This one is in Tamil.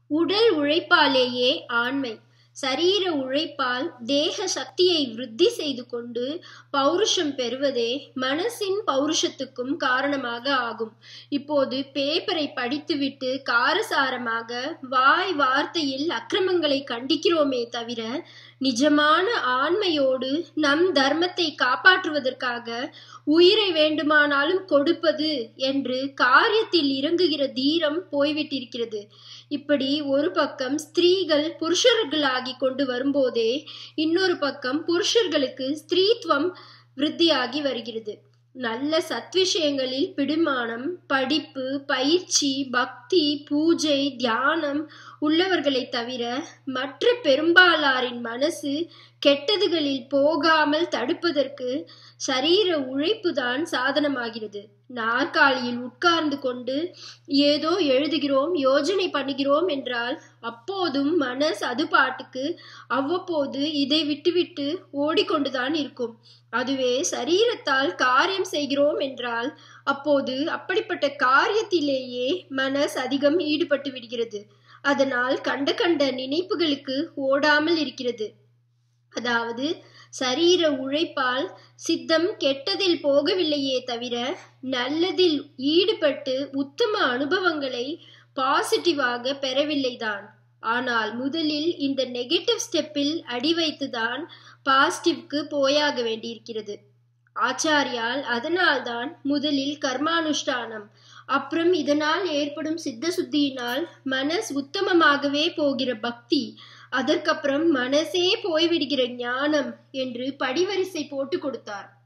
உடல் உழைப்பாலேயே ஆண்மை. சரீர உழைப்பால் தேக சக்தியை விருத்தி செய்து கொண்டு பௌருஷம் பெறுவதே மனசின் பௌருஷத்துக்கும் காரணமாக ஆகும். இப்போது பேப்பரை படித்துவிட்டு காரசாரமாக வாய் வார்த்தையில் அக்கிரமங்களை கண்டிக்கிறோமே தவிர, நிஜமான ஆண்மையோடு நம் தர்மத்தை காப்பாற்றுவதற்காக உயிரை வேண்டுமானாலும் கொடுப்பது என்று காரியத்தில் இறங்குகிற தீரம் போய்விட்டிருக்கிறது. இப்படி ஒரு பக்கம் ஸ்திரீகள் புருஷர்களாகி கொண்டு வரும்போதே இன்னொரு பக்கம் புருஷர்களுக்கு ஸ்திரீத்துவம் விருத்தியாகி வருகிறது. நல்ல சத்விஷயங்களில் பிடிமானம், படிப்பு, பயிற்சி, பக்தி, பூஜை, தியானம் உள்ளவர்களை தவிர மற்ற பெரும்பாலாரின் மனசு கெட்டதுகளில் போகாமல் தடுப்பதற்கு சரீர உழைப்புதான் சாதனமாகிறது. நாற்காலியில் உட்கார்ந்து கொண்டு ஏதோ எழுதுகிறோம், யோஜனை பண்ணுகிறோம் என்றால் அப்போதும் மனஸ் அது பாட்டுக்கு அவ்வப்போது இதை விட்டுவிட்டு ஓடிக்கொண்டுதான் இருக்கும். அதுவே சரீரத்தால் காரியம் செய்கிறோம் என்றால் அப்போது அப்படிப்பட்ட காரியத்திலேயே மனஸ் அதிகம் ஈடுபட்டு விடுகிறது. அதனால் கண்ட கண்ட நினைப்புகளுக்கு ஓடாமல் இருக்கிறது. அதாவது சரீர உழைப்பால் சித்தம் கெட்டதில் போகவில்லையே தவிர நல்லதில் ஈடுபட்டு உத்தம அனுபவங்களை பாசிட்டிவாக பெறவில்லைதான். ஆனால் முதலில் இந்த நெகட்டிவ் ஸ்டெப்பில் அடி வைத்துதான் பாசிட்டிவ்க்கு போயாக வேண்டியிருக்கிறது. ஆச்சாரியால் அதனால்தான் முதலில் கர்மானுஷ்டானம், அப்புறம் இதனால் ஏற்படும் சித்த சுத்தியினால் மனஸ் உத்தமமாகவே போகிற பக்தி, அதற்கப்புறம் மனசே போய்விடுகிற ஞானம் என்று படிவரிசை போட்டு கொடுத்தார்.